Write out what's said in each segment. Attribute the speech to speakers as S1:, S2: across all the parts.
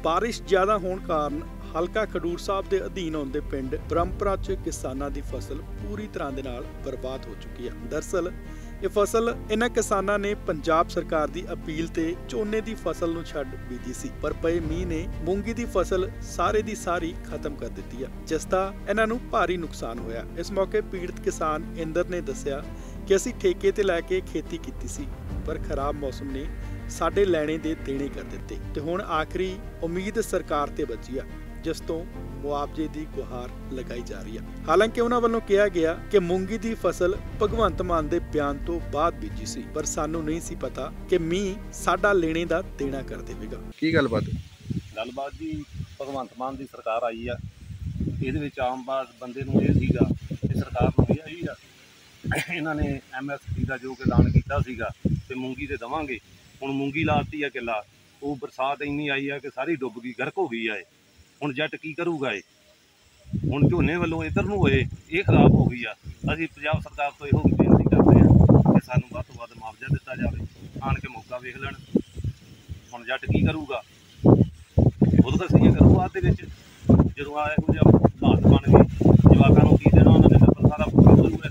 S1: ਬਾਰਿਸ਼ ਜ਼ਿਆਦਾ ਹੋਣ ਕਾਰਨ ਹਲਕਾ ਖਡੂਰ ਸਾਹਿਬ ਦੇ ਅਧੀਨ ਆਉਂਦੇ ਪਿੰਡ ਬ੍ਰਹਮਪੁਰਾ 'ਚ ਕਿਸਾਨਾਂ ਦੀ ਫਸਲ ਪੂਰੀ ਤਰ੍ਹਾਂ ਦੇ ਨਾਲ ਬਰਬਾਦ ਹੋ ਚੁੱਕੀ ਹੈ। ਦਰਅਸਲ ਇਹ ਫਸਲ ਇਹਨਾਂ ਕਿਸਾਨਾਂ ਨੇ ਪੰਜਾਬ ਸਰਕਾਰ ਦੀ ਅਪੀਲ ਤੇ ਝੋਨੇ ਦੀ ਫਸਲ ਨੂੰ ਛੱਡ ਬੀਜੀ ਸੀ, ਪਰ ਪਏ ਮੀਂਹ ਨੇ ਮੂੰਗੀ ਦੀ ਫਸਲ ਸਾਰੇ ਦੀ ਸਾਰੀ ਖਤਮ ਕਰ ਦਿੱਤੀ ਹੈ, ਜਿਸ ਦਾ ਇਹਨਾਂ ਨੂੰ ਭਾਰੀ ਨੁਕਸਾਨ ਹੋਇਆ। ਇਸ ਮੌਕੇ ਪੀੜਤ ਕਿਸਾਨ ਇੰਦਰ ਨੇ ਦੱਸਿਆ ਕਿ ਅਸੀਂ ਠੇਕੇ ਤੇ ਲੈ ਕੇ ਖੇਤੀ ਕੀਤੀ ਸੀ, ਪਰ ਖਰਾਬ ਮੌਸਮ ਨੇ ਸਾਡੇ ਲੈਣੇ ਦੇ ਦੇਣੇ ਕਰ ਦਿੱਤੇ ਤੇ ਹੁਣ ਆਖਰੀ ਉਮੀਦ ਸਰਕਾਰ ਤੇ ਬਚੀ ਆ, ਜਿਸ ਤੋਂ ਮੁਆਵਜ਼ੇ ਦੀ ਗੁਹਾਰ ਲਗਾਈ ਜਾ ਰਹੀ ਹੈ। ਹਾਲਾਂਕਿ ਉਹਨਾਂ ਵੱਲੋਂ ਕਿਹਾ ਗਿਆ ਕਿ ਮੂੰਗੀ ਦੀ ਫਸਲ ਭਗਵੰਤ ਮਾਨ ਦੇ ਬਿਆਨ ਤੋਂ ਬਾਅਦ ਬੀਜੀ ਸੀ, ਪਰ ਸਾਨੂੰ ਨਹੀਂ ਸੀ ਪਤਾ ਕਿ ਮੀਂਹ ਸਾਡਾ ਲੈਣੇ ਦਾ ਦੇਣਾ ਕਰ ਦੇਵੇਗਾ।
S2: ਕੀ ਗੱਲਬਾਤ
S3: ਜੀ ਭਗਵੰਤ ਮਾਨ ਦੀ ਸਰਕਾਰ ਆਈ ਆ, ਇਹਦੇ ਵਿੱਚ ਆਮ ਬੰਦੇ ਨੂੰ ਇਹ ਸੀਗਾ ਕਿ ਸਰਕਾਰ ਨੂੰ ਇਹ ਆਈ ਆ, ਇਹਨਾਂ ਨੇ MSP ਦਾ ਜੋ ਐਲਾਨ ਕੀਤਾ ਸੀਗਾ ਤੇ ਮੂੰਗੀ ਤੇ ਦਵਾਂਗੇ। ਹੁਣ ਮੂੰਗੀ ਲਾਤੀ ਆ ਕਿੱਲਾ, ਉਹ ਬਰਸਾਤ ਇੰਨੀ ਆਈ ਆ ਕਿ ਸਾਰੀ ਡੁੱਬ ਗਈ, ਗਰਕ ਹੋ ਗਈ ਆ। ਹੁਣ ਜੱਟ ਕੀ ਕਰੂਗਾ? ਹੁਣ ਝੋਨੇ ਵੱਲੋਂ ਇੱਧਰ ਨੂੰ ਹੋਏ, ਇਹ ਖਰਾਬ ਹੋ ਗਈ ਆ। ਅਸੀਂ ਪੰਜਾਬ ਸਰਕਾਰ ਤੋਂ ਇਹੋ ਬੇਨਤੀ ਕਰਦੇ ਹਾਂ ਕਿ ਸਾਨੂੰ ਵੱਧ ਤੋਂ ਵੱਧ ਮੁਆਵਜ਼ਾ ਦਿੱਤਾ ਜਾਵੇ, ਆਣ ਕੇ ਮੌਕਾ ਵੇਖ ਲੈਣ। ਹੁਣ ਜੱਟ ਕੀ ਕਰੂਗਾ? ਖੁਦਕਸ਼ੀਆਂ ਕਰੂ ਬਾਅਦ ਦੇ ਵਿੱਚ, ਜਦੋਂ ਆ ਇਹੋ ਜਿਹਾ ਹਾਲਾਤ ਬਣ ਗਏ, ਜਵਾਕਾਂ ਨੂੰ ਕੀ ਦੇਣਾ? ਉਹਨਾਂ ਨੇ ਤਾਂ ਸਾਰਾ ਕਿੰਨੇ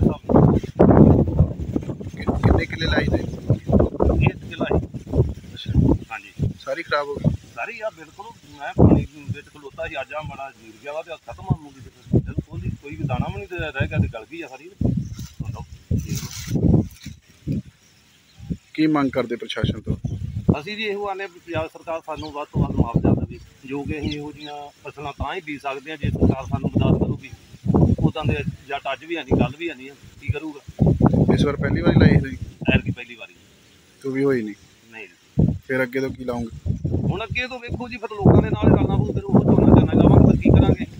S2: ਕਿੱਲੇ ਲਾਈ ਨੇ?
S3: 1 ਕਿੱਲਾ ਹੀ। ਹਾਂਜੀ,
S2: ਸਾਰੀ ਖਰਾਬ ਹੋ ਗਈ।
S3: ਸਾਰੀ ਆ ਬਿਲਕੁਲ। ਮੈਂ ਪਾਣੀ ਵਿੱਚ ਖਲੋਤਾ ਸੀ, ਅੱਜ ਆ ਮਾੜਾ ਜੀਰ ਗਿਆ ਵਾ ਤੇ ਖਤਮ ਆ ਮੂੰਗੀ ਤੇ ਬਿਲਕੁਲ ਹੀ, ਕੋਈ ਵੀ ਦਾਣਾ ਵੀ ਨਹੀਂ ਰਹਿ ਗਿਆ ਤੇ ਗਲ ਗਈ ਆ ਸਾਰੀ।
S2: ਕੀ ਮੰਗ ਕਰਦੇ ਪ੍ਰਸ਼ਾਸਨ ਤੋਂ?
S3: ਅਸੀਂ ਜੀ ਇਹੋ ਆਨੇ ਪੰਜਾਬ ਸਰਕਾਰ ਸਾਨੂੰ ਵੱਧ ਤੋਂ ਵੱਧ ਮੁਆਵਜ਼ਾ ਦੇਵੇ, ਜੋ ਕਿ ਅਸੀਂ ਇਹੋ ਜਿਹੀਆਂ ਫਸਲਾਂ ਤਾਂ ਹੀ ਬੀਜ ਸਕਦੇ ਹਾਂ ਜੇ ਸਰਕਾਰ ਸਾਨੂੰ ਮਦਦ ਕਰੂਗੀ। ਉੱਦਾਂ ਦੇ ਜੱਟ ਅੱਜ ਵੀ ਨਹੀਂ, ਗੱਲ ਵੀ ਨਹੀਂ, ਕੀ ਕਰੂਗਾ?
S2: ਇਸ ਵਾਰ ਪਹਿਲੀ ਵਾਰੀ ਲਾਈ ਸੀ?
S3: ਐਤਕੀ ਪਹਿਲੀ ਵਾਰੀ
S2: ਤੂੰ ਵੀ ਹੋਈ ਨਹੀਂ?
S3: ਨਹੀਂ।
S2: ਫਿਰ ਅੱਗੇ ਤੋਂ ਕੀ ਲਾਉਂਗੇ?
S3: ਹੁਣ ਅੱਗੇ ਤੋਂ ਵੇਖੋ ਜੀ, ਫਿਰ ਲੋਕਾਂ ਦੇ ਨਾਲ ਕਰਨਾ ਪਊ, ਫਿਰ ਉਹ ਝੋਨਾ ਲਾਵਾਂਗੇ ਤਾਂ ਕੀ ਕਰਾਂਗੇ?